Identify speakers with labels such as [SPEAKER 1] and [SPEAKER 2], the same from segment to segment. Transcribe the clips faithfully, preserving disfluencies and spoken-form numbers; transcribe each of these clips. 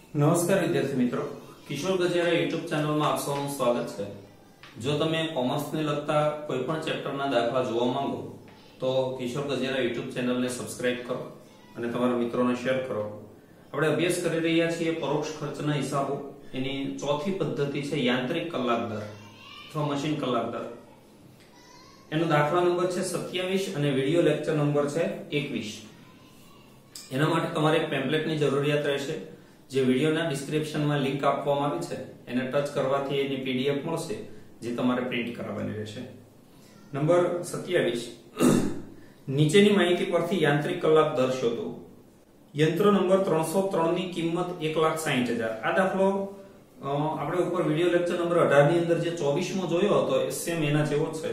[SPEAKER 1] નમસ્કાર વિદ્યાર્થી મિત્રો, કિશોર ગજેરા યુટ્યુબ ચેનલમાં આપ સૌનું સ્વાગત છે। જો તમે કોમર્સને લગતા કોઈ પણ ચેપ્ટરના દાખલા જોવા માંગો તો કિશોર ગજેરા યુટ્યુબ ચેનલને સબસ્ક્રાઇબ કરો અને તમારા મિત્રોને શેર કરો। આપણે અભ્યાસ કરી રહ્યા છીએ પરોક્ષ ખર્ચના હિસાબો। એની ચોથી પદ્ધતિ છે યાંત્રિક કલાક દર અથવા મશીન કલાક દર। એનો દાખલા નંબર છે સત્યાવીસ અને વિડિયો લેક્ચર નંબર છે એકવીસ। એના માટે તમારે એક પેમ્પલેટની જરૂરિયાત રહેશે। જે વિડિયોના ડિસ્ક્રિપ્શનમાં લિંક આપવામાં આવી છે એને ટચ કરવાથી એની પીડીએફ મળશે જે તમારે પ્રિન્ટ કરાવવાની રહેશે। નંબર સત્યાવીસ, નીચેની માહિતી પરથી યાંત્રિક કલાક દર શોધો। યંત્ર નંબર ત્રણસો ત્રણ ની કિંમત એક લાખ સાહીઠ હજાર। આ દાખલો આપણે ઉપર વિડિયો લેક્ચર નંબર અઢાર ની અંદર જે ચોવીસ મો જોયો હતો એ સેમ એના જેવો જ છે।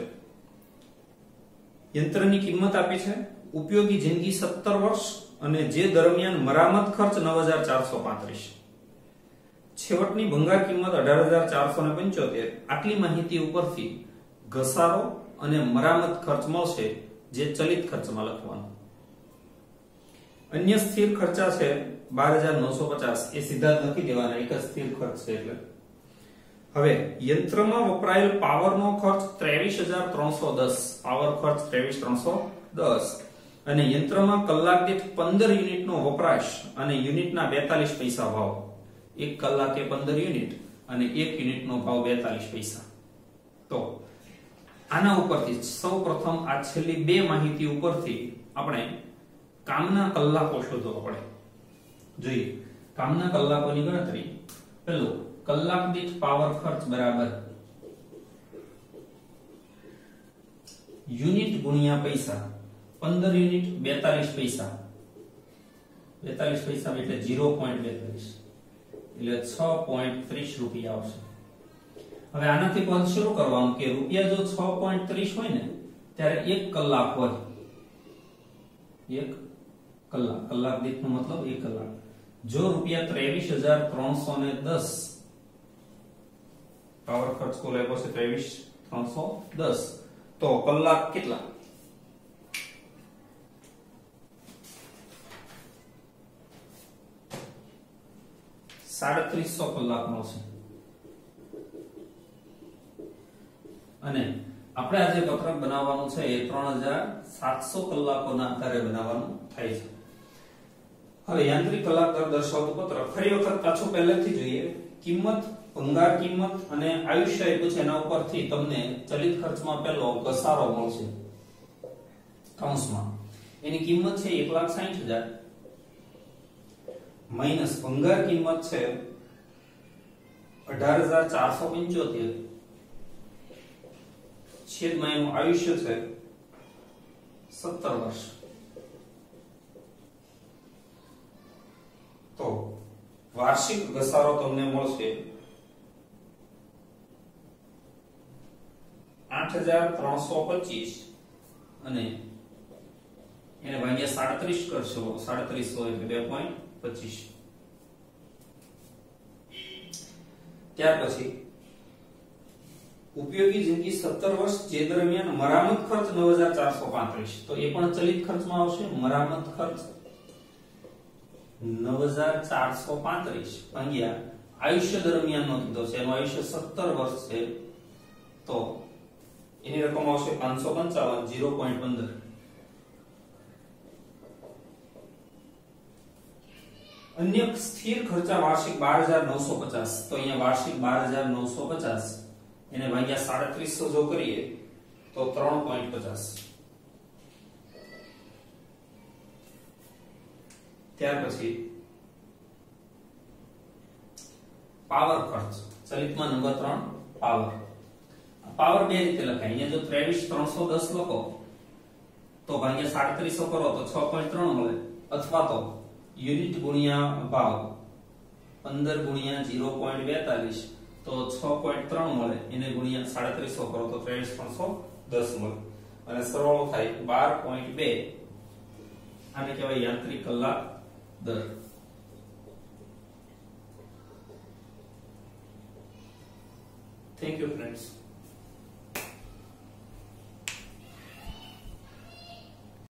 [SPEAKER 1] યંત્રની કિંમત આપી છે, ઉપયોગી જિંદગી સત્તર વર્ષ અને જે દરમિયાન મરામત ખર્ચ નવ હજાર ચારસો પાંત્રીસ, છેવટની ભંગાર કિંમત અઢાર હજાર ચારસો પંચોતેર। આટલી માહિતી ઉપરથી ઘસારો અને મરામત ખર્ચ મળશે જે ચલિત ખર્ચમાં લખવાનો। અન્ય સ્થિર ખર્ચા છે બાર હજાર નવસો પચાસ, એ સીધા જ લખી દેવાના, એક જ સ્થિર ખર્ચ છે એટલે। હવે યંત્રમાં વપરાયેલ પાવરનો ખર્ચ ત્રેવીસ હજાર ત્રણસો દસ, પાવર ખર્ચ ત્રેવીસ હજાર ત્રણસો દસ અને યંત્રમાં કલાક દીઠ પંદર યુનિટનો વપરાશ અને યુનિટના બેતાલીસ પૈસા ભાવ। એક કલાકે પંદર યુનિટ અને એક યુનિટનો ભાવ બેતાલીસ પૈસા। તો આના ઉપરથી સૌપ્રથમ આ છેલ્લી બે માહિતી ઉપરથી આપણે કામના કલાકો શોધવા પડે। જોઈએ કામના કલાકોની ગણતરી। પહેલું, કલાક દીઠ પાવર ખર્ચ બરાબર યુનિટ ગુણ્યા પૈસા। પંદર યુનિટ બેતાલીસ પૈસા, બેતાલીસ પૈસા એટલે ઝીરો પોઈન્ટ બેતાલીસ એટલે છ પોઈન્ટ ત્રીસ રૂપિયા આવશે। હવે આનાથી પદ શરૂ કરવાનું કે રૂપિયા જો છ પોઈન્ટ ત્રીસ હોય ને ત્યારે એક કલાક હોય, એક કલાક, કલાક દીઠનો મતલબ એક કલાક। જો રૂપિયા ત્રેવીસ હજાર ત્રણસો દસ પાવર ખર્ચ કુલ આપ્યો છે ત્રેવીસ હજાર ત્રણસો દસ, તો કલાક કેટલા? સાડત્રીસો કલાક મળશે। અને આપણે આજે પત્રક બનાવવાનું છે એ ત્રણ હજાર સાતસો કલાકોના આધારે બનાવવાનું થાય છે। હવે યાંત્રિક કલાક દર દર્શાવતું પત્રક ફરી વખત પાછું પહેલેથી જોઈએ। કિંમત, ભંગાર કિંમત અને આયુષ્ય આપ્યું છે, એના ઉપરથી તમને ચલિત ખર્ચમાં પહેલો ઘસારો મળશે કૌંસમાં। એની કિંમત છે એક લાખ સાહીઠ હજાર માઇનસ ભંગાર કિંમત છે અઢાર હજાર ચારસો પંચોતેર છેદમાં એનું આયુષ્ય છે સત્તર વર્ષ। તો વાર્ષિક ઘસારો તમને મળશે આઠ હજાર ત્રણસો પચીસ અને એને ભાગ્યા સાડત્રીસ કરશો, સાડત્રીસો એટલે બે પોઈન્ટ પચીસ। ત્યાર પછી ઉપયોગી જિંદગી સત્તર વર્ષ જે દરમિયાન મરામત ખર્ચ નવ હજાર ચારસો પાંત્રીસ, તો એ પણ ચલિત ખર્ચમાં આવશે। મરામત ખર્ચ નવ હજાર ચારસો પાંત્રીસ ભાગ્યા આયુષ્ય દરમિયાન નો કીધો છે, એનું આયુષ્ય સત્તર વર્ષ છે, તો એની રકમ આવશે પાંચસો પંચાવન, ઝીરો પોઈન્ટ પંદર। અન્ય સ્થિર ખર્ચા વાર્ષિક બાર હજાર નવસો પચાસ, તો અહીંયા વાર્ષિક બાર હજાર નવસો પચાસ એને ભાગ્યા સાડત્રીસો જો કરીએ તો ત્રણ પોઈન્ટ પચાસ। ત્યાર પછી પાવર ખર્ચ, ચલિતમાં નંબર ત્રણ પાવર। પાવર બે રીતે લખાય। અહીંયા જો ત્રેવીસ હજાર ત્રણસો દસ લખો તો ભાગ્યા સાડત્રીસો કરો તો છ પોઈન્ટ ત્રણ મળે, અથવા તો યુનિટ ગુણ્યા ભાવ પંદર ગુણ્યા ઝીરો પોઈન્ટ બેતાલીસ તો છ પોઈન્ટ ત્રણ મળે, એને ગુણ્યા સાડત્રીસો કરો તો ત્રેવીસ હજાર ત્રણસો દસ મળે અને સરવાળો થાય બાર પોઈન્ટ બે। આને કહેવાય યાંત્રિક કલાક દર। Thank you friends.